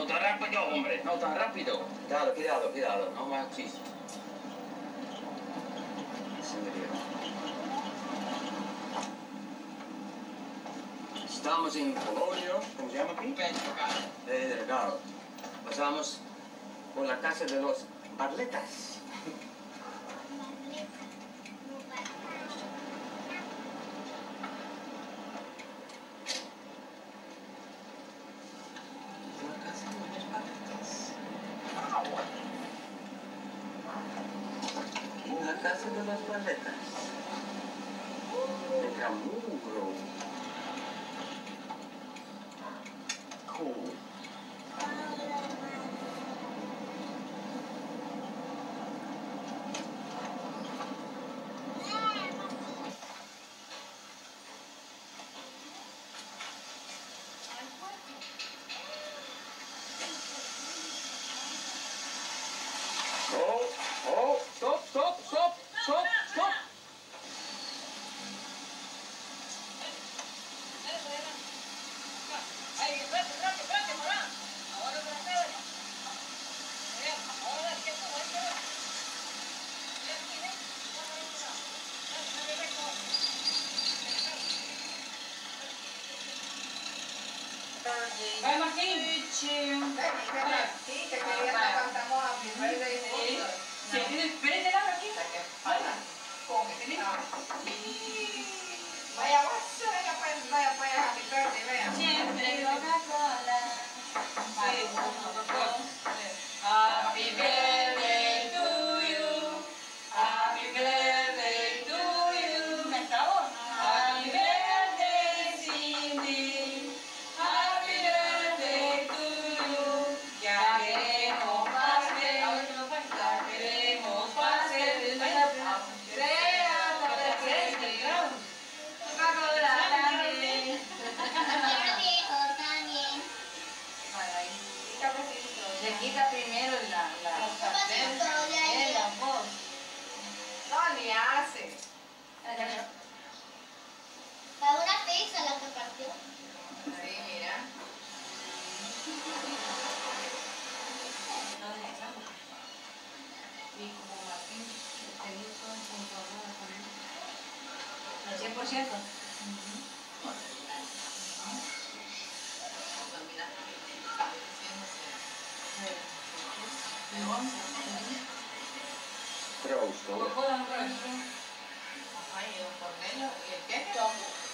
tan rápido, hombre, no tan rápido. Cuidado, cuidado, cuidado, no más chiste. Estamos en Polonia, ¿cómo se llama aquí? Pedro. Pasamos por la casa de los Barletas. La casa de las Barletas. De Camugro. Cool. Oh, stop. Vai, Marquinhos. Sí, que ya cantamos a mi rey de hijos. Sí, espérate la aquí. Vaya, vaya, happy birthday, vea. Siempre Coca-Cola. Happy birthday to you. Happy birthday to you. ¿Me acabó? Happy birthday, Cindy. Happy birthday to you. Ya queremos pastel. Ya queremos pastel. Coca-Cola también. Se quita primero la voz. No, ni hace. Para una pizza la que partió. Sí, mira. Y como Martín tenía todo en computadora también. Al 100%. Troost hoor. Coca-Cola no trae. Ay, un cornelo. ¿Y el qué?